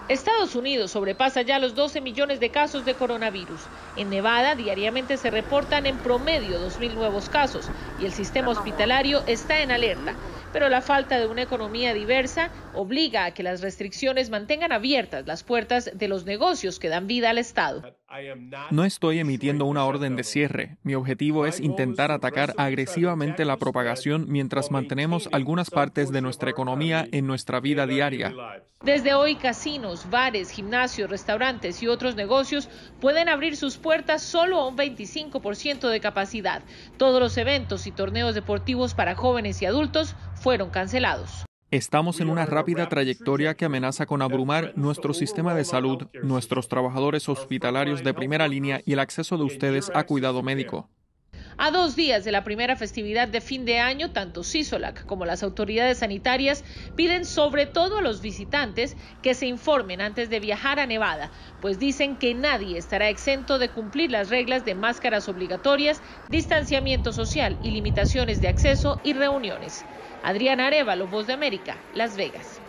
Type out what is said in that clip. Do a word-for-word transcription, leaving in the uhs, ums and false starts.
Estados Unidos sobrepasa ya los doce millones de casos de coronavirus. En Nevada diariamente se reportan en promedio dos mil nuevos casos y el sistema hospitalario está en alerta. Pero la falta de una economía diversa obliga a que las restricciones mantengan abiertas las puertas de los negocios que dan vida al estado. No estoy emitiendo una orden de cierre. Mi objetivo es intentar atacar agresivamente la propagación mientras mantenemos algunas partes de nuestra economía en nuestra vida diaria. Desde hoy, casinos, bares, gimnasios, restaurantes y otros negocios pueden abrir sus puertas solo a un veinticinco por ciento de capacidad. Todos los eventos y torneos deportivos para jóvenes y adultos fueron cancelados. Estamos en una rápida trayectoria que amenaza con abrumar nuestro sistema de salud, nuestros trabajadores hospitalarios de primera línea y el acceso de ustedes a cuidado médico. A dos días de la primera festividad de fin de año, tanto Sisolak como las autoridades sanitarias piden sobre todo a los visitantes que se informen antes de viajar a Nevada, pues dicen que nadie estará exento de cumplir las reglas de máscaras obligatorias, distanciamiento social y limitaciones de acceso y reuniones. Adriana Arévalo, Voz de América, Las Vegas.